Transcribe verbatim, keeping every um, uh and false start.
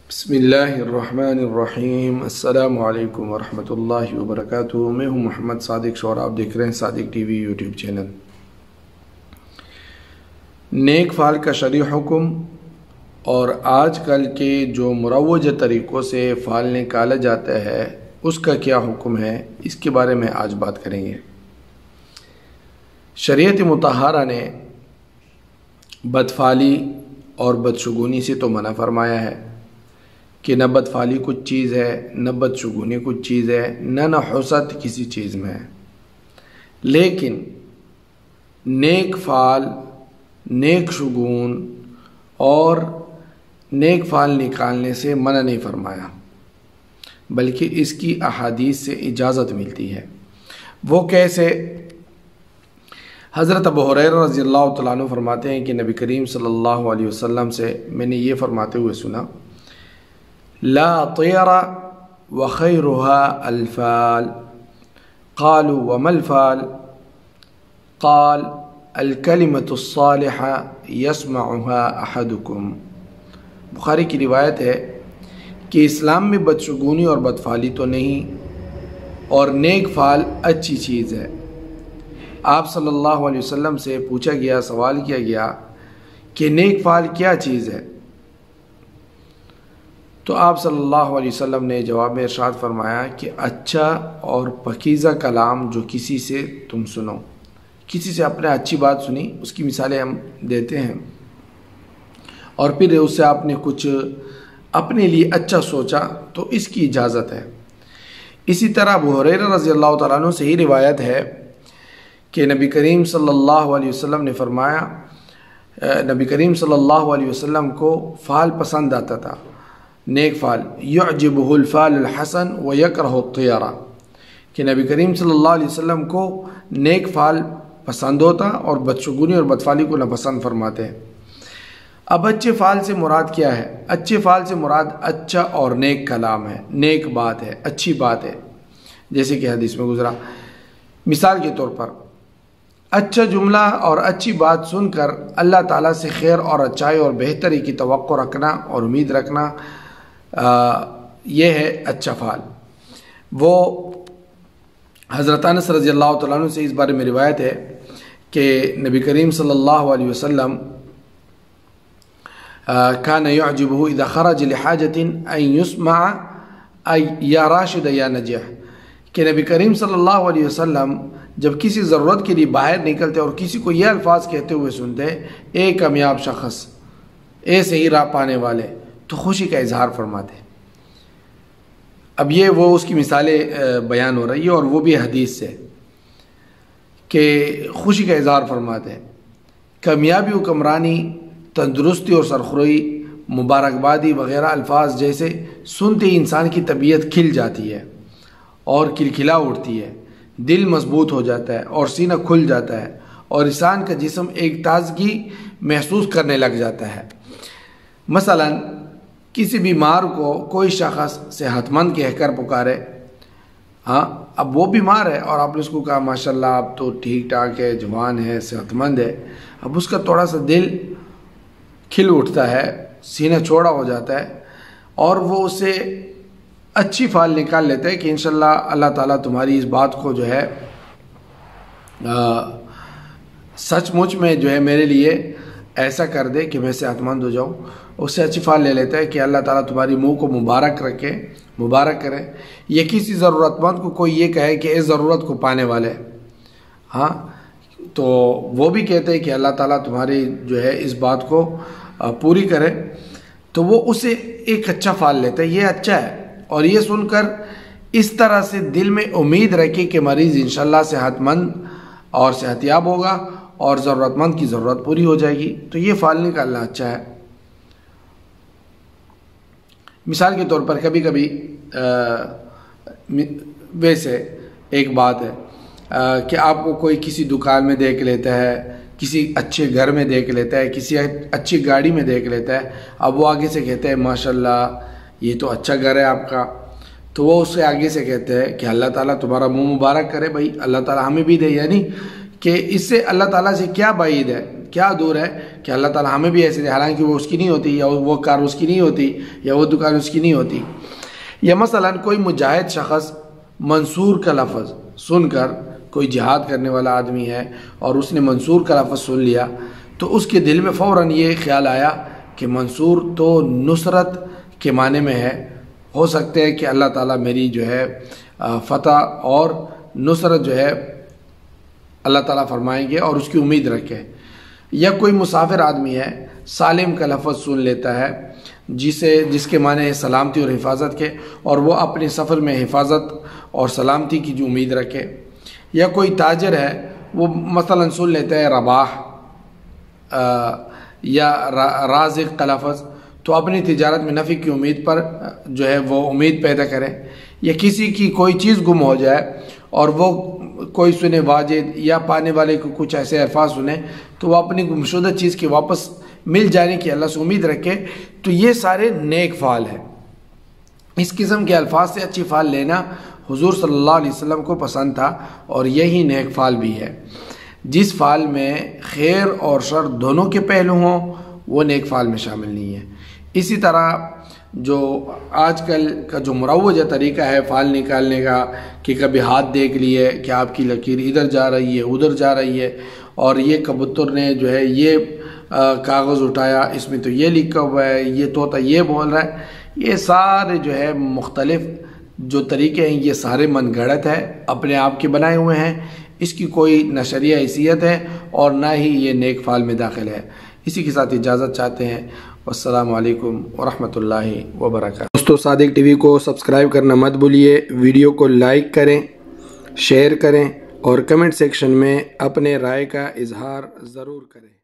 بسم اللہ الرحمن الرحیم۔ السلام علیکم ورحمۃ اللہ وبرکاتہ۔ میں ہوں محمد صادق شور، آپ دیکھ رہے ہیں Sadiq T V YouTube channel. نیک فعل کا شرعی حکم اور آج کل کے جو مروجہ طریقوں سے فعل نکالا جاتا ہے اس کا کیا حکم ہے، اس کے بارے میں آج بات کریں گے۔ شریعت مطہرہ نے بدفعلی اور بدشگونی سے تو منع فرمایا ہے کہ نہ بدفعلی کچھ چیز ہے، نہ بدشگونی کچھ چیز ہے، نہ نحوست کسی چیز میں ہے، لیکن نیک فعل، نیک شگون اور نیک فعل نکالنے سے منع نہیں فرمایا، بلکہ اس کی احادیث سے اجازت ملتی ہے۔ وہ کیسے؟ حضرت ابو ہریرہ رضی اللہ تعالیٰ عنہ فرماتے ہیں کہ نبی کریم صلی اللہ علیہ وسلم سے میں نے یہ فرماتے ہوئے سنا، لا طیر وخیرها الفال، قالوا وما الفال؟ قال الکلمۃ الصالحہ یسمعها احدکم۔ بخاری کی روایت ہے کہ اسلام میں بدشگونی اور بدفعلی تو نہیں، اور نیک فعل اچھی چیز ہے۔ آپ صلی اللہ علیہ وسلم سے پوچھا گیا، سوال کیا گیا کہ نیک فعل کیا چیز ہے، تو آپ صلی اللہ علیہ وسلم نے جواب میں ارشاد فرمایا کہ اچھا اور پاکیزہ کلام جو کسی سے تم سنو، کسی سے اپنے اچھی بات سنی، اس کی مثالیں ہم دیتے ہیں، اور پھر اس سے آپ نے کچھ اپنے لیے اچھا سوچا تو اس کی اجازت ہے۔ اسی طرح ابو ہریرہ رضی اللہ تعالیٰ عنہ سے ہی روایت ہے کہ نبی کریم صلی اللہ علیہ وسلم نے فرمایا، نبی کریم صلی اللہ علیہ وسلم کو فعل پسند آتا تھا، نیک فعل، یعجبہ الفعل الحسن ویکرہ الطیرہ، کہ نبی کریم صلی اللہ علیہ وسلم کو نیک فعل پسند ہوتا اور بدشگونی اور بدفعلی کو ناپسند فرماتے ہیں۔ اب اچھے فعل سے مراد کیا ہے؟ اچھے فعل سے مراد اچھا اور نیک کلام ہے، نیک بات ہے، اچھی بات ہے، جیسے کہ حدیث میں گزرا۔ مثال کے طور پر اچھا جملہ اور اچھی بات سن کر اللہ تعالیٰ سے خیر اور اچھائی اور بہتری کی توقع رکھنا اور امید رکھنا، آ, یہ ہے اچھا فعل۔ وہ حضرت انس رضی اللہ تعالیٰ عنہ سے اس بارے میں روایت ہے کہ نبی کریم صلی اللہ علیہ وسلم کان یعجبہ اذا خرج لحاجۃ ان یسمع یا راشد یا نجیح، کہ نبی کریم صلی اللہ علیہ وسلم جب کسی ضرورت کے لیے باہر نکلتے اور کسی کو یہ الفاظ کہتے ہوئے سنتے، اے کامیاب شخص، اے صحیح راہ پانے والے، تو خوشی کا اظہار فرماتے۔ اب یہ وہ اس کی مثالیں بیان ہو رہی ہے، اور وہ بھی حدیث سے، کہ خوشی کا اظہار فرماتے ہیں۔ کامیابی و کمرانی، تندرستی اور سرخروئی، مبارکبادی وغیرہ الفاظ جیسے سنتے ہی انسان کی طبیعت کھل جاتی ہے اور کھلکھلا اٹھتی ہے، دل مضبوط ہو جاتا ہے اور سینہ کھل جاتا ہے، اور انسان کا جسم ایک تازگی محسوس کرنے لگ جاتا ہے۔ مثلا کسی بیمار کو کوئی شخص صحت مند کہہ کر پکارے، ہاں اب وہ بیمار ہے اور آپ نے اس کو کہا ماشاءاللہ آپ تو ٹھیک ٹھاک ہے، جوان ہے، صحت مند ہے، اب اس کا تھوڑا سا دل کھل اٹھتا ہے، سینہ چوڑا ہو جاتا ہے، اور وہ اسے اچھی فعل نکال لیتا ہے کہ انشاءاللہ اللہ تعالیٰ تمہاری اس بات کو جو ہے سچ مچ میں جو ہے میرے لیے ایسا کر دے کہ میں صحت مند ہو جاؤں۔ اس سے اچھی فعل لے لیتا ہے کہ اللہ تعالیٰ تمہاری منہ کو مبارک رکھے، مبارک کرے، یا کسی ضرورت مند کو کوئی یہ کہے کہ اس ضرورت کو پانے والے، ہاں تو وہ بھی کہتے ہیں کہ اللہ تعالیٰ تمہاری جو ہے اس بات کو پوری کرے، تو وہ اسے ایک اچھا فعل لیتا ہے، یہ اچھا ہے، اور یہ سن کر اس طرح سے دل میں امید رکھے کہ مریض انشاءاللہ صحت مند اور صحت یاب ہوگا اور ضرورت مند کی ضرورت پوری ہو جائے گی، تو یہ فعل نکالنا اچھا ہے۔ مثال کے طور پر کبھی کبھی ویسے ایک بات ہے کہ آپ کو کوئی کسی دکان میں دیکھ لیتا ہے، کسی اچھے گھر میں دیکھ لیتا ہے، کسی اچھی گاڑی میں دیکھ لیتا ہے، اب وہ آگے سے کہتے ہیں ماشاءاللہ یہ تو اچھا گھر ہے آپ کا، تو وہ اس سے آگے سے کہتے ہیں کہ اللہ تعالیٰ تمہارا منہ مبارک کرے، بھائی اللہ تعالیٰ ہمیں بھی دے، یعنی کہ اس سے اللہ تعالیٰ سے کیا بعید ہے کیا دور ہے کہ اللہ تعالیٰ ہمیں بھی ایسے دے، حالانکہ وہ اس کی نہیں ہوتی، یا وہ کار اس کی نہیں ہوتی، یا وہ دکان اس کی نہیں ہوتی. یا مثلا کوئی مجاہد شخص منصور کا لفظ سن کر، کوئی جہاد کرنے والا آدمی ہے اور اس نے منصور کا لفظ سن لیا، تو اس کے دل میں فوراً یہ خیال آیا کہ منصور تو نصرت کے معنی میں ہے، ہو سکتا ہے کہ اللہ تعالیٰ میری جو ہے فتح اور نصرت جو ہے اللہ تعالیٰ فرمائیں گے، اور اس کی امید رکھے. یا کوئی مسافر آدمی ہے، سالم کا لفظ سن لیتا ہے جسے جس کے معنی ہے سلامتی اور حفاظت کے، اور وہ اپنے سفر میں حفاظت اور سلامتی کی جو امید رکھے. یا کوئی تاجر ہے، وہ مثلا سن لیتا ہے رباح یا رازق کا لفظ، تو اپنی تجارت میں نفع کی امید پر جو ہے وہ امید پیدا کرے. یا کسی کی کوئی چیز گم ہو جائے اور وہ کوئی سنے واجد، یا پانے والے کو کچھ ایسے الفاظ سنے تو وہ اپنی گمشدہ چیز کی واپس مل جانے کی اللہ سے امید رکھے. تو یہ سارے نیک فعل ہیں. اس قسم کے الفاظ سے اچھی فعل لینا حضور صلی اللہ علیہ وسلم کو پسند تھا، اور یہی نیک فعل بھی ہے. جس فعل میں خیر اور شر دونوں کے پہلو ہوں وہ نیک فعل میں شامل نہیں ہے. اسی طرح جو آج کل کا جو مروجہ طریقہ ہے فعل نکالنے کا، کہ کبھی ہاتھ دیکھ لیے کہ آپ کی لکیر ادھر جا رہی ہے ادھر جا رہی ہے، اور یہ کبوتر نے جو ہے یہ کاغذ اٹھایا، اس میں تو یہ لکھا ہوا ہے، یہ طوطا یہ بول رہا ہے، یہ سارے جو ہے مختلف جو طریقے ہیں یہ سارے من گھڑت ہے، اپنے آپ کے بنائے ہوئے ہیں. اس کی کوئی نہ شرعی حیثیت ہے اور نہ ہی یہ نیک فعل میں داخل ہے. اسی کے ساتھ اجازت چاہتے ہیں. والسلام علیکم ورحمۃ اللہ وبرکاتہ. دوستو، صادق ٹی وی کو سبسکرائب کرنا مت بھولیے، ویڈیو کو لائک کریں، شیئر کریں، اور کمنٹ سیکشن میں اپنے رائے کا اظہار ضرور کریں.